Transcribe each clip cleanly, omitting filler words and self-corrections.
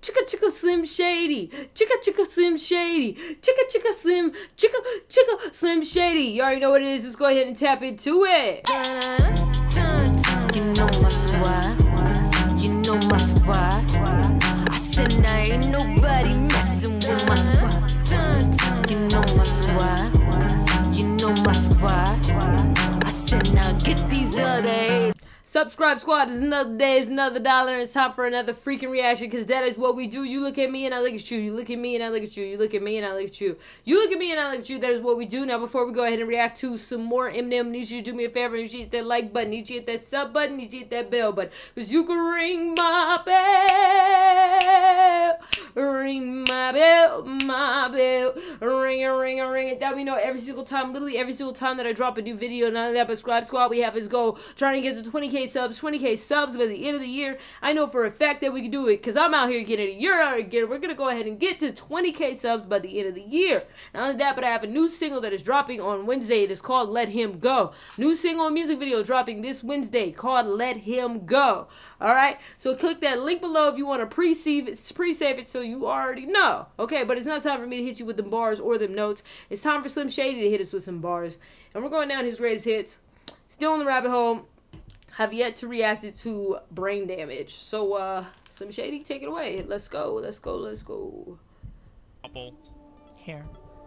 Chicka Chicka Slim Shady. Chicka Chicka Slim Shady. Chicka Chicka Slim Shady. You already know what it is. Let's go ahead and tap into it. You know my squad. You know my squad. I said now ain't nobody messing with my squad. You know my squad. You know my squad. I said now get these other haters. Subscribe squad, it's another day, it's another dollar, and it's time for another freaking reaction, because that is what we do. You look at me and I look at you. You look at me and I look at you. You look at me and I look at you. You look at me and I look at you. That is what we do. Now, before we go ahead and react to some more Eminem, I need you to do me a favor. I need you to hit that like button. I need you to hit that sub button. I need you to hit that bell button, because you can ring my bell. Ring my bell, my bell. Ring it, ring it, ring it. That we know every single time, literally every single time that I drop a new video. None of that, but subscribe squad, we have his goal, trying to get to 20K subs by the end of the year. I know for a fact that we can do it, because I'm out here getting it. You're out here getting it. We're going to go ahead and get to 20K subs by the end of the year. Not only that, but I have a new single that is dropping on Wednesday. It is called Let Him Go. New single and music video dropping this Wednesday called Let Him Go. Alright? So click that link below if you want to pre-save it so you already know. Okay, but it's not time for me to hit you with them bars or them notes. It's time for Slim Shady to hit us with some bars. And we're going down his greatest hits. Still in the rabbit hole. Have yet to react it to Brain Damage. So, Slim Shady, take it away. Let's go, let's go, let's go. Apple. Hair.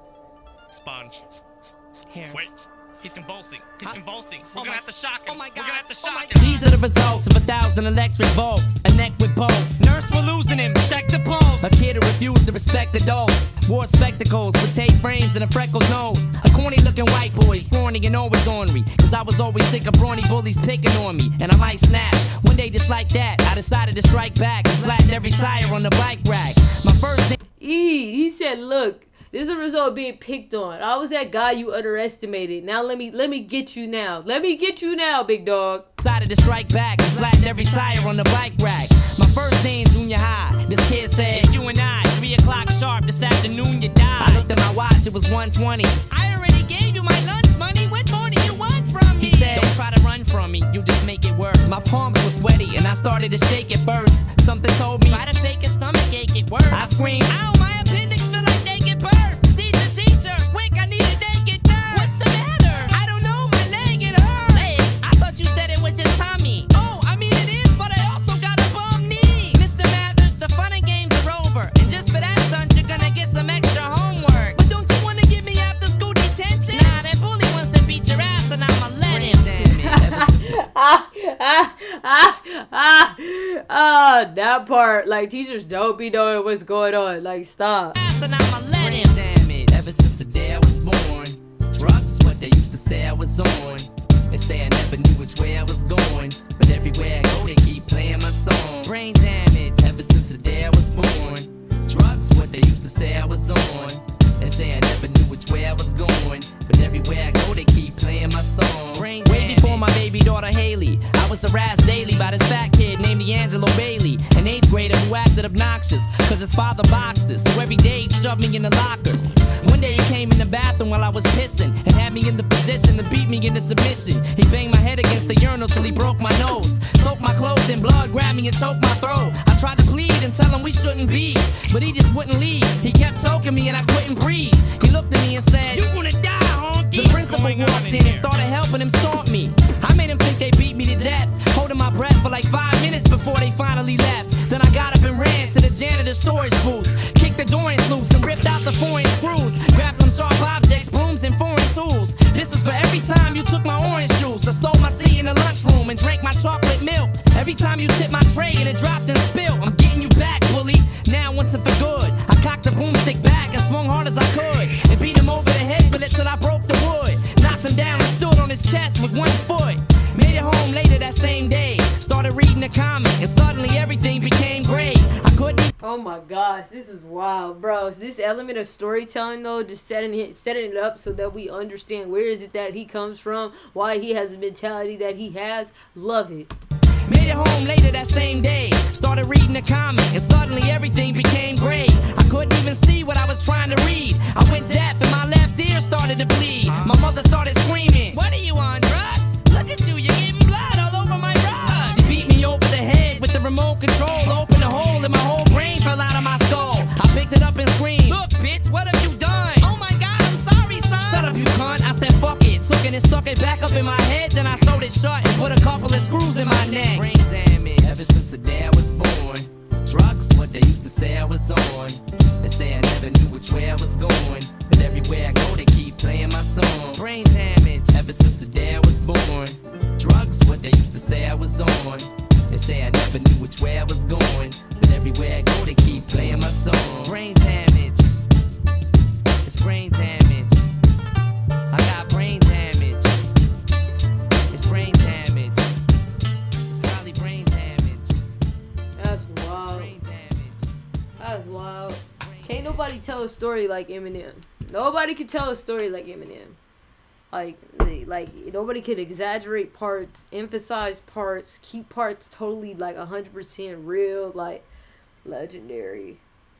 Sponge. Hair. Wait. He's convulsing. He's convulsing. We're gonna have to shock him. Oh my God. We're gonna have to shock him. These are the results of 1,000 electric volts. A neck with bolts. Nurse, we're losing him. Check the pulse. A kid who refused to respect adults. Wore spectacles with tape frames and a freckled nose. A corny looking white boy, scrawny and always ornery. Cause I was always sick of brawny bullies picking on me. And I might snatch. One day just like that, I decided to strike back and flattened every tire on the bike rack. My first thing. He said, look. This is a result of being picked on. I was that guy you underestimated. Now let me get you now. Let me get you now, big dog. Decided to strike back and flattened every tire on the bike rack. My first day in junior high. This kid said, It's you and I. 3 o'clock sharp this afternoon you die. I looked at my watch, it was 1:20. I already gave you my lunch money. What more do you want from me? He said, don't try to run from me, you just make it worse. My palms were sweaty and I started to shake it first. Something told me, Try to fake a stomach ache, it works. I screamed, Ow, my appendix feel like naked burst. Teacher, quick, I need a naked nurse. What's the matter? I don't know, my leg, it hurts. Leg? I thought you said it was just Tommy. Oh, I mean it is, but I also got a bum knee. Mr. Mathers, the fun and games are over. And just for that stunt, you're gonna get some extra homework. But don't you wanna give me after school detention? Nah, that bully wants to beat your ass and I'ma let him. That part, like, teachers don't be knowing what's going on. Like, stop. And I'ma let him. Damage. Ever since the day I was born, drugs what they used to say I was on. They say I never knew which way I was going, but everywhere I go they keep playing my song. Brain damage. Ever since the day I was born, drugs what they used to say I was on. They say I never knew which way I was going, but everywhere I go they keep playing my song. Brain damage. Way before my baby daughter Haley, I was harassed daily by this fat kid named D'Angelo Bailey, an 8th grader who acted obnoxious cause his father boxed us. So every day he'd shove me in the lockers. One day he came in the bathroom while I was pissing and had me in the position to beat me into submission. He banged my head against the urinal till he broke my nose, soaked my clothes in blood, grabbed me and choked my throat. I tried to plead and tell him we shouldn't be, but he just wouldn't leave. He kept choking me and I couldn't breathe. He looked at me and said, You gonna die, honky. the principal walked in and started helping him stomp me. I made him think they beat me to death, holding my breath for like 5 minutes before they finally left. Then I got up and ran to the janitor's storage booth, kicked the doors loose and ripped out the foreign screws, grabbed some sharp objects, brooms and foreign tools. This is for every time you took my orange juice, or stole my seat in the lunchroom and drank my chocolate milk. Every time you tipped my tray and it dropped and spilled. I'm getting you back, bully, now once and for good. I cocked the broomstick back and swung hard as I could, and beat him over the head with it till I broke the wood. Knocked him down and stood on his chest with 1 foot. Made it home later that same day, started reading the comic, and suddenly everything became great. I couldn't. Oh my gosh, this is wild, bro. This element of storytelling, though, just setting it up so that we understand where is it that he comes from, why he has the mentality that he has. Love it. Made it home later that same day, started reading the comic, and suddenly everything became great. I couldn't even see what I was trying to read. I went deaf and my left ear started to bleed. My mother started screaming, What are you on, drugs? Look at you, you're getting blood all over my rug. She beat me over the head with the remote control, opened a hole and my whole brain fell out it short and put a couple of screws in my neck. Brain damage ever since the day I was born. Drugs, what they used to say I was on. They say I never knew which way I was going, but everywhere I go they keep playing my song. Brain damage ever since the day I was born. Drugs, what they used to say I was on. They say I never knew which way I was going, but everywhere I go they keep playing my song. Brain damage, it's brain damage. I got brain damage. It's brain damage. It's probably brain damage. That's It's wild. brain damage. That's wild. Can't nobody tell a story like Eminem. Nobody can tell a story like Eminem. Like nobody could exaggerate parts, emphasize parts, keep parts totally like 100% real. Like legendary.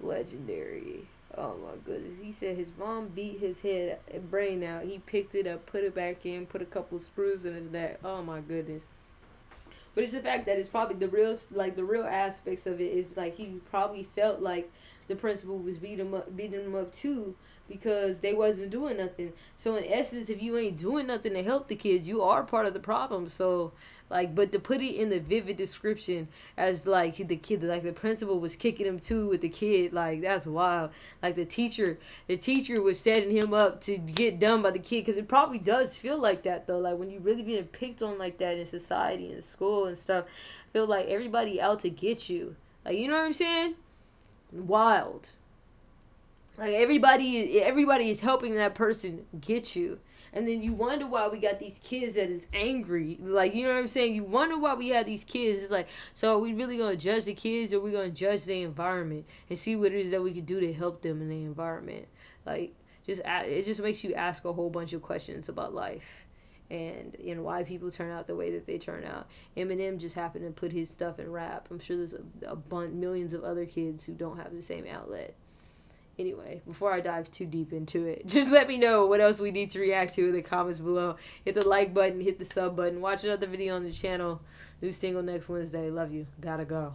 Oh my goodness. He said his mom beat his head brain out. He picked it up, put it back in, put a couple screws in his neck. Oh my goodness. But it's the fact that it's probably the real aspects of it is like he probably felt like the principal was beating him up too, because they wasn't doing nothing. So in essence, if you ain't doing nothing to help the kids, you are part of the problem. So like, but to put it in the vivid description as like the kid, like the principal was kicking him too with the kid, like that's wild. Like the teacher was setting him up to get done by the kid, because it probably does feel like that though. Like when you really being picked on like that in society and school and stuff, I feel like everybody out to get you. Like, you know what I'm saying? Wild. Like everybody is helping that person get you. And then you wonder why we got these kids that is angry. Like, you know what I'm saying? You wonder why we have these kids. It's like, so are we really going to judge the kids, or are we going to judge the environment and see what it is that we could do to help them in the environment? Like, it just makes you ask a whole bunch of questions about life and why people turn out the way that they turn out. Eminem just happened to put his stuff in rap. I'm sure there's millions of other kids who don't have the same outlet. Anyway, before I dive too deep into it, just let me know what else we need to react to in the comments below. Hit the like button, hit the sub button. Watch another video on the channel. New single next Wednesday. Love you. Gotta go.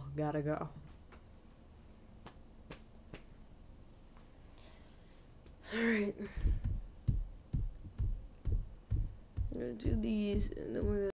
Alright. I'm gonna do these and then we're gonna